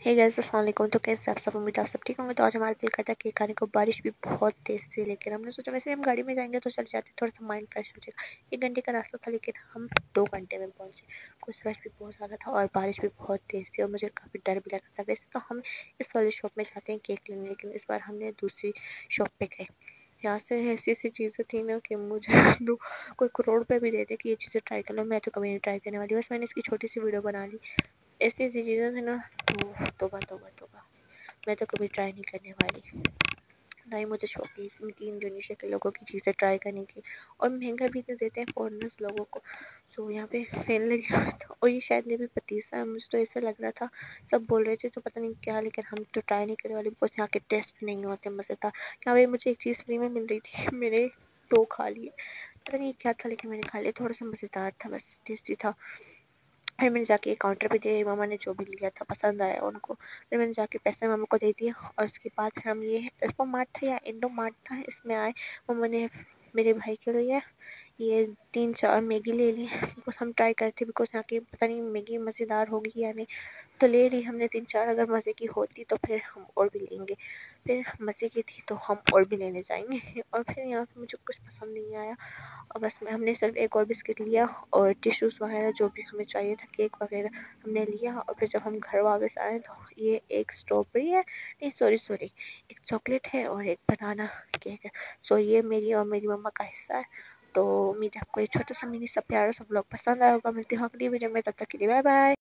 Hey guys, अस्सलाम वालेकुम। तो कैसे आप सब? उम्मीद आप सब ठीक होंगे। तो आज हमारा दिल करता है केक खाने को। बारिश भी बहुत तेज़ थी, लेकिन हमने सोचा वैसे हम गाड़ी में जाएंगे तो चल जाते, थोड़ा सा माइंड फ्रेश हो जाएगा। 1 घंटे का रास्ता था, लेकिन हम 2 घंटे में पहुंचे। कुछ रश भी बहुत ज़्यादा था और बारिश भी बहुत तेज़ थी और मुझे काफ़ी डर भी लग रहा था। वैसे तो हम इस वाली शॉप में जाते हैं केक लेने, लेकिन इस बार हमने दूसरी शॉप पे गए। यहाँ से ऐसी ऐसी चीज़ें थी ना कि मुझे दो कोई करोड़ रुपये भी दे दे कि ये चीज़ें ट्राई कर लो, मैं तो कभी नहीं ट्राई करने वाली। बस मैंने इसकी छोटी सी वीडियो बना ली। ऐसी ऐसी चीज़ें थी ना, तौबा तौबा तौबा, मैं तो कभी ट्राई नहीं करने वाली। ना ही मुझे शौक है इनकी इंडोनेशिया के लोगों की चीज़ें ट्राई करने की। और महंगा भी तो देते हैं फॉरेनर्स लोगों को। जो यहाँ पे फैन लगे हुए था, और ये शायद ये भी पतीसा है, मुझे तो ऐसा लग रहा था। सब बोल रहे थे तो पता नहीं क्या, लेकिन हम तो ट्राई नहीं करने वाले बिकॉज यहाँ के टेस्ट नहीं होते मज़ेदार। यहाँ पे मुझे एक चीज़ फ्री में मिल रही थी, मैंने 2 खा लिए। पता नहीं क्या था, लेकिन मैंने खा लिया। थोड़ा सा मज़ेदार था, बस टेस्टी था। फिर मैंने जाके काउंटर पे दिए, मामा ने जो भी लिया था पसंद आया उनको। फिर मैंने जाके पैसे मामा को दे दिया और उसके बाद फिर हम ये एक्सपो मार्ट था या इंडो मार्ट था, इसमें आए। मामा ने मेरे भाई के लिए ये 3-4 मैगी ले ली बिकॉज हम ट्राई करते, बिकॉज यहाँ की पता नहीं मैगी मज़ेदार होगी या नहीं। तो ले ली हमने 3-4, अगर मज़े की होती तो फिर हम और भी लेंगे। फिर मज़े की थी तो हम और भी लेने जाएंगे। और फिर यहाँ पे मुझे कुछ पसंद नहीं आया और बस हमने सिर्फ एक और बिस्किट लिया और टिश्यूज़ वगैरह जो भी हमें चाहिए था, केक वगैरह हमने लिया। और फिर जब हम घर वापस आए तो ये एक स्ट्रॉबेरी है, नहीं सॉरी, एक चॉकलेट है और एक बनाना केक है। सो ये मेरी और मेरी मम्मा का हिस्सा है। तो उम्मीद है आपको ये छोटा सा मिनी सा प्यारा सा ब्लॉग पसंद आया होगा। मिलती हूँ अगली वीडियो में, तब तक के लिए बाय बाय।